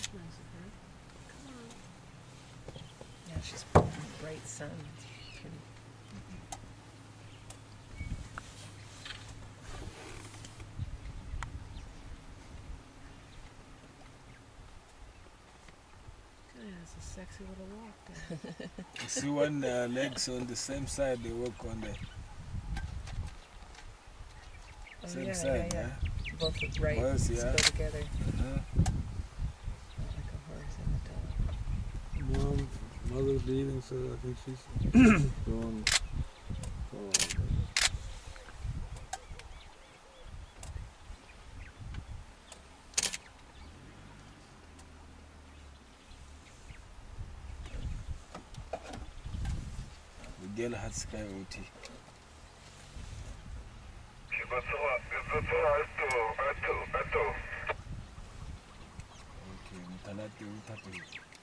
Nice of her. Come on. Yeah, she's bright sun. It's pretty. Yeah, it's a sexy little walk there. You see when the legs on the same side, they work on the same side, yeah? Both right Both, yeah. go together. Like a horse and a dog. Mother's leaving, so I think she's going. The girl had Sky OT. Okay, Mutalati,